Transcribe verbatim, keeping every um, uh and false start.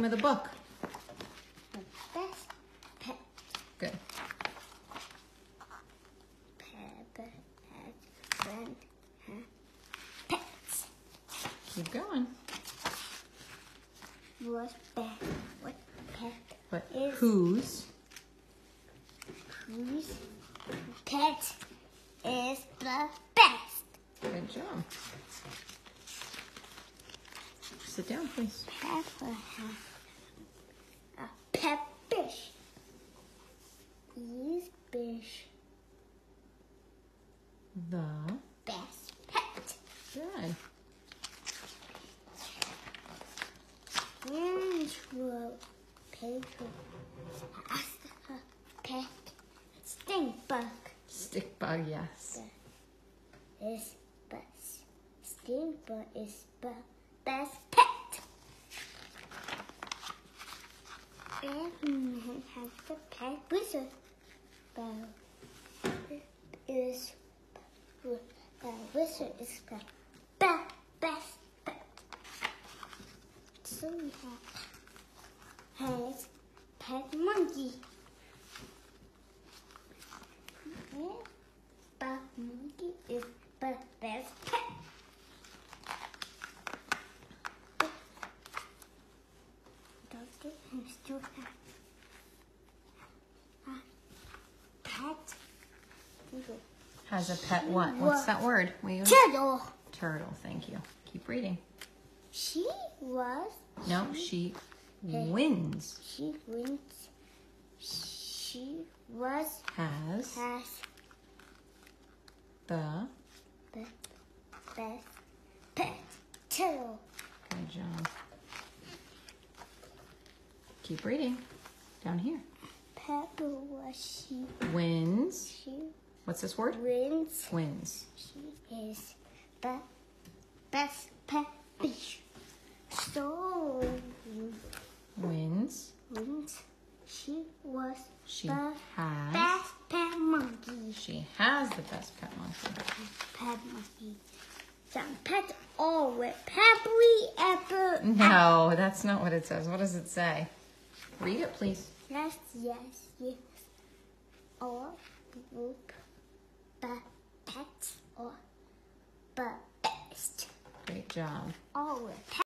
of the book. The best pet. Good. Peppa has friend her pets. Keep going. What pet? What pet? But Is- whose Whose pet is the best? Good job. Sit down, please. Peppa has a pet fish. Is fish The best pet? good. Orange will paper has a pet stink bug. Stick bug, yes. Is best stink bug is the best pet. Batman has the pet wizard. The is the wizard is the be- best pet. So we have has pet monkey. Yeah, but monkey is the best pet. Doctor and still have a pet. Has a pet what? What's that word? Will you? Turtle. Turtle, thank you. Keep reading. She was. No, she wins. She wins. She was. Has Has the the best pet. Turtle. good job. Keep reading. Down here. Peppa was she. Wins. She What's this word? wins. Wins. She is the best pet fish. So Wins. wins. She was She the has. best pet monkey. She has the best pet monkey. Pet monkey. Some pets all with peppery apple. No, that's not what it says. What does it say? Read it, please. Yes, yes, yes. All group the pets or the best. Great job. All with